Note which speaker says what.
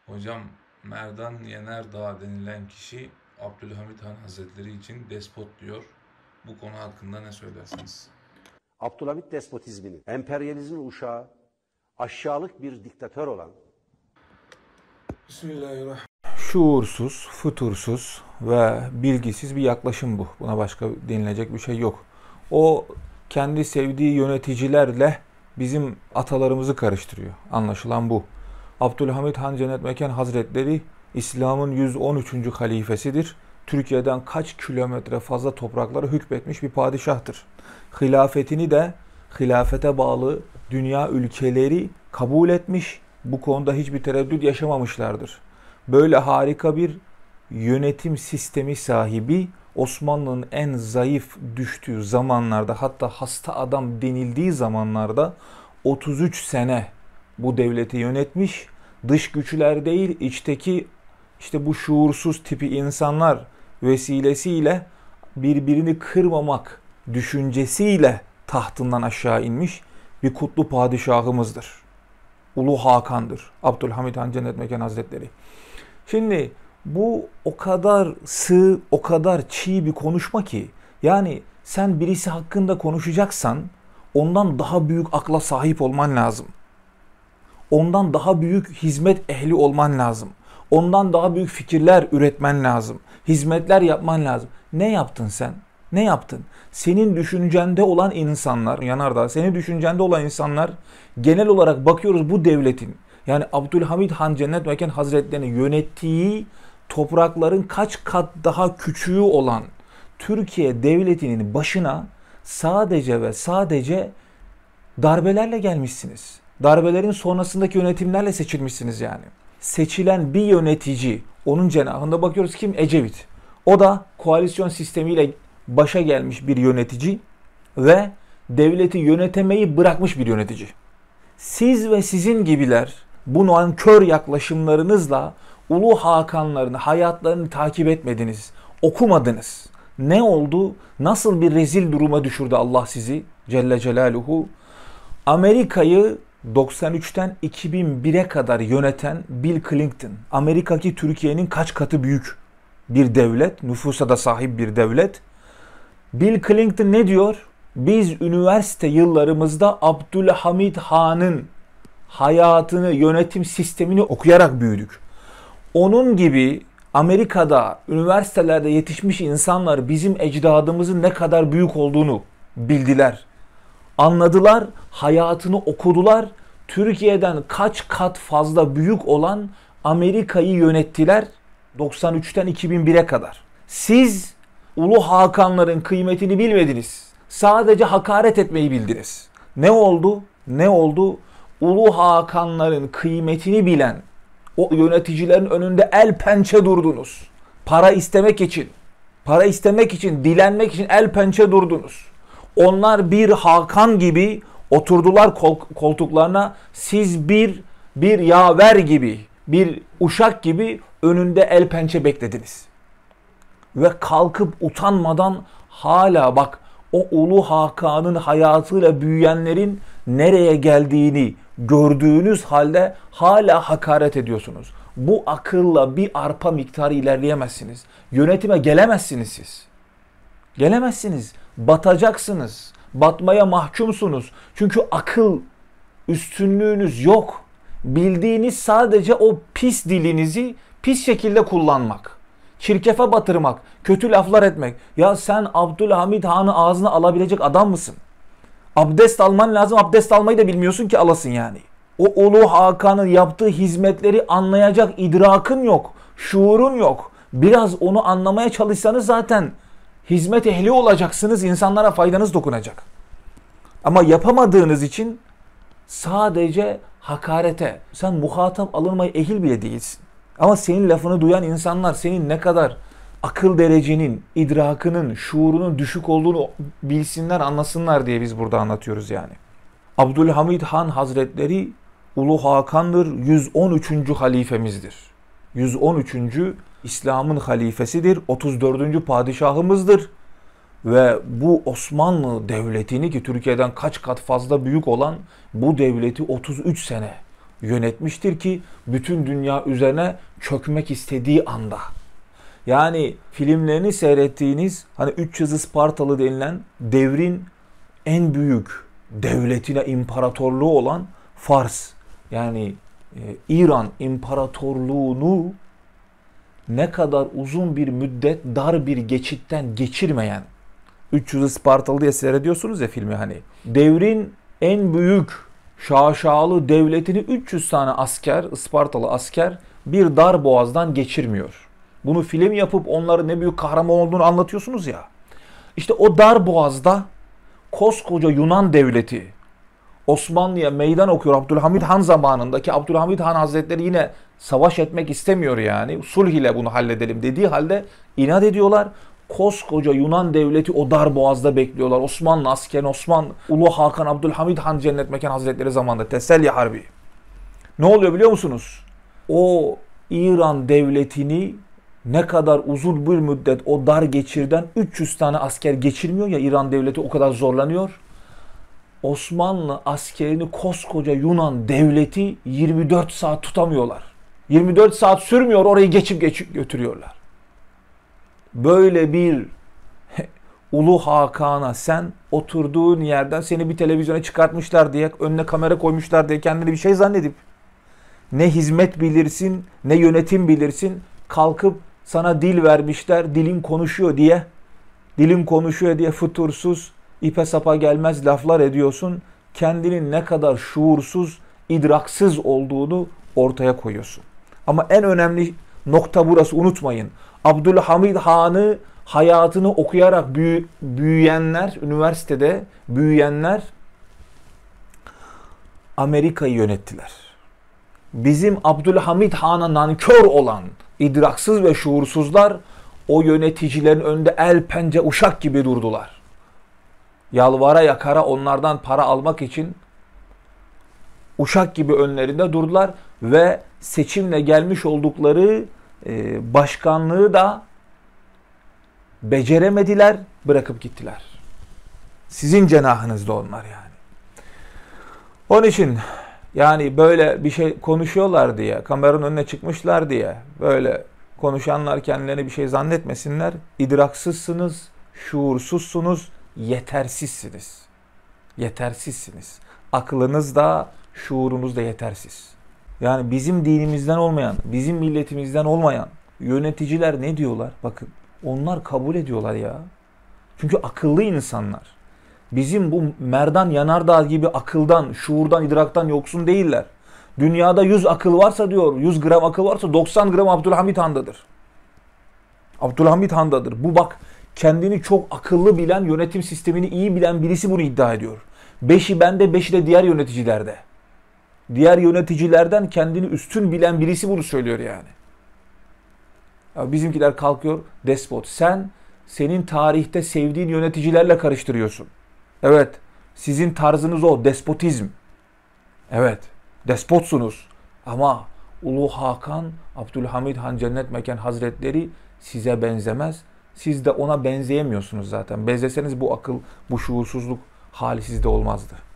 Speaker 1: Hocam Merdan Yenerdağ denilen kişi Abdülhamit Han Hazretleri için despot diyor. Bu konu hakkında ne söylersiniz?
Speaker 2: Abdülhamit despotizminin, emperyalizmin uşağı, aşağılık bir diktatör olan,
Speaker 1: Bismillahirrahmanirrahim.
Speaker 3: Şuursuz, fütursuz ve bilgisiz bir yaklaşım bu. Buna başka denilecek bir şey yok. O kendi sevdiği yöneticilerle bizim atalarımızı karıştırıyor. Anlaşılan bu. Abdülhamit Han Cennet Mekan Hazretleri İslam'ın 113. halifesidir. Türkiye'den kaç kilometre fazla topraklara hükmetmiş bir padişahtır. Hilafetini de hilafete bağlı dünya ülkeleri kabul etmiş. Bu konuda hiçbir tereddüt yaşamamışlardır. Böyle harika bir yönetim sistemi sahibi, Osmanlı'nın en zayıf düştüğü zamanlarda, hatta hasta adam denildiği zamanlarda 33 sene bu devleti yönetmiş. Dış güçler değil, içteki işte bu şuursuz tipi insanlar vesilesiyle birbirini kırmamak düşüncesiyle tahtından aşağı inmiş bir kutlu padişahımızdır. Ulu Hakan'dır. Abdülhamit Han Cennet Mekan Hazretleri. Şimdi bu o kadar sığ, o kadar çiğ bir konuşma ki, yani sen birisi hakkında konuşacaksan ondan daha büyük akla sahip olman lazım. Ondan daha büyük hizmet ehli olman lazım. Ondan daha büyük fikirler üretmen lazım. Hizmetler yapman lazım. Ne yaptın sen? Ne yaptın? Senin düşüncende olan insanlar, Yanardağ, senin düşüncende olan insanlar genel olarak bakıyoruz bu devletin, yani Abdülhamit Han Cennet Mekan Hazretleri'ni yönettiği toprakların kaç kat daha küçüğü olan Türkiye devletinin başına sadece ve sadece darbelerle gelmişsiniz. Darbelerin sonrasındaki yönetimlerle seçilmişsiniz yani. Seçilen bir yönetici, onun cenahında bakıyoruz kim? Ecevit. O da koalisyon sistemiyle başa gelmiş bir yönetici ve devleti yönetemeyi bırakmış bir yönetici. Siz ve sizin gibiler bu nankör yaklaşımlarınızla Ulu Hakanların hayatlarını takip etmediniz, okumadınız. Ne oldu? Nasıl bir rezil duruma düşürdü Allah sizi Celle Celaluhu? Amerika'yı 93'ten 2001'e kadar yöneten Bill Clinton, Amerika'daki Türkiye'nin kaç katı büyük bir devlet, nüfusa da sahip bir devlet. Bill Clinton ne diyor? Biz üniversite yıllarımızda Abdülhamit Han'ın hayatını, yönetim sistemini okuyarak büyüdük. Onun gibi Amerika'da üniversitelerde yetişmiş insanlar bizim ecdadımızın ne kadar büyük olduğunu bildiler. Anladılar, hayatını okudular. Türkiye'den kaç kat fazla büyük olan Amerika'yı yönettiler 93'ten 2001'e kadar. Siz Ulu Hakanların kıymetini bilmediniz. Sadece hakaret etmeyi bildiniz. Ne oldu? Ne oldu? Ulu Hakanların kıymetini bilen o yöneticilerin önünde el pençe durdunuz. Para istemek için, dilenmek için el pençe durdunuz. Onlar bir Hakan gibi oturdular koltuklarına. Siz bir yaver gibi, bir uşak gibi önünde el pençe beklediniz. Ve kalkıp utanmadan hala bak o Ulu Hakan'ın hayatıyla büyüyenlerin nereye geldiğini gördüğünüz halde hala hakaret ediyorsunuz. Bu akılla bir arpa miktarı ilerleyemezsiniz. Yönetime gelemezsiniz siz. Gelemezsiniz. Batacaksınız. Batmaya mahkumsunuz. Çünkü akıl üstünlüğünüz yok. Bildiğiniz sadece o pis dilinizi pis şekilde kullanmak. Çirkefe batırmak, kötü laflar etmek. Ya sen Abdülhamit Han'ı ağzına alabilecek adam mısın? Abdest alman lazım, abdest almayı da bilmiyorsun ki alasın yani. O Ulu Hakan'ın yaptığı hizmetleri anlayacak idrakın yok, şuurun yok. Biraz onu anlamaya çalışsanız zaten hizmet ehli olacaksınız, insanlara faydanız dokunacak. Ama yapamadığınız için sadece hakarete, sen muhatap alınmaya ehil bile değilsin. Ama senin lafını duyan insanlar senin ne kadar akıl derecenin, idrakının, şuurunun düşük olduğunu bilsinler, anlasınlar diye biz burada anlatıyoruz yani. Abdülhamit Han Hazretleri Ulu Hakan'dır, 113. halifemizdir. 113. İslam'ın halifesidir, 34. padişahımızdır. Ve bu Osmanlı Devleti'ni, ki Türkiye'den kaç kat fazla büyük olan bu devleti 33 sene yönetmiştir ki bütün dünya üzerine çökmek istediği anda. Yani filmlerini seyrettiğiniz hani 300 Spartalı denilen devrin en büyük devletine, imparatorluğu olan Fars yani İran İmparatorluğunu ne kadar uzun bir müddet dar bir geçitten geçirmeyen 300 Spartalı diye seyrediyorsunuz ya filmi hani. Devrin en büyük şaşalı devletini 300 tane asker, Ispartalı asker bir dar boğazdan geçirmiyor. Bunu film yapıp onların ne büyük kahraman olduğunu anlatıyorsunuz ya. İşte o dar boğazda koskoca Yunan devleti Osmanlı'ya meydan okuyor Abdülhamit Han zamanında ki Abdülhamit Han Hazretleri yine savaş etmek istemiyor yani. Sulh ile bunu halledelim dediği halde inat ediyorlar. Koskoca Yunan devleti o dar boğazda bekliyorlar. Osmanlı askeri, Ulu Hakan Abdülhamit Han Cennet Mekan Hazretleri zamanında Teselli Harbi. Ne oluyor biliyor musunuz? O İran devletini ne kadar uzun bir müddet o dar geçirden 300 tane asker geçirmiyor ya İran devleti o kadar zorlanıyor. Osmanlı askerini koskoca Yunan devleti 24 saat tutamıyorlar. 24 saat sürmüyor orayı geçip götürüyorlar. Böyle bir Ulu Hakan'a sen oturduğun yerden seni bir televizyona çıkartmışlar diye, önüne kamera koymuşlar diye kendini bir şey zannedip ne hizmet bilirsin ne yönetim bilirsin kalkıp sana dil vermişler dilin konuşuyor diye fütursuz ipe sapa gelmez laflar ediyorsun. Kendinin ne kadar şuursuz, idraksız olduğunu ortaya koyuyorsun. Ama en önemli nokta burası unutmayın. Abdülhamid Han'ı hayatını okuyarak büyüyenler, üniversitede büyüyenler Amerika'yı yönettiler. Bizim Abdülhamid Han'a nankör olan idraksız ve şuursuzlar o yöneticilerin önünde el pençe uşak gibi durdular. Yalvara yakara onlardan para almak için uşak gibi önlerinde durdular ve seçimle gelmiş oldukları başkanlığı da beceremediler, bırakıp gittiler. Sizin cenahınızda onlar yani. Onun için yani böyle bir şey konuşuyorlar diye, kameranın önüne çıkmışlar diye böyle konuşanlar kendilerine bir şey zannetmesinler. İdraksızsınız, şuursuzsunuz, yetersizsiniz. Yetersizsiniz. Aklınız da, şuurunuz da yetersiz. Yani bizim dinimizden olmayan, bizim milletimizden olmayan yöneticiler ne diyorlar? Bakın onlar kabul ediyorlar ya. Çünkü akıllı insanlar. Bizim bu Merdan Yanardağ gibi akıldan, şuurdan, idraktan yoksun değiller. Dünyada 100 akıl varsa diyor, 100 gram akıl varsa 90 gram Abdülhamit Han'dadır. Abdülhamit Han'dadır. Bu bak kendini çok akıllı bilen, yönetim sistemini iyi bilen birisi bunu iddia ediyor. 5'i bende, 5'i de diğer yöneticilerde. Diğer yöneticilerden kendini üstün bilen birisi bunu söylüyor yani. Ya bizimkiler kalkıyor, despot. Senin tarihte sevdiğin yöneticilerle karıştırıyorsun. Evet, sizin tarzınız o, despotizm. Evet, despotsunuz. Ama Ulu Hakan, Abdülhamid Han Cennet Mekan Hazretleri size benzemez. Siz de ona benzeyemiyorsunuz zaten. Benzeseniz bu akıl, bu şuursuzluk hali sizde olmazdı.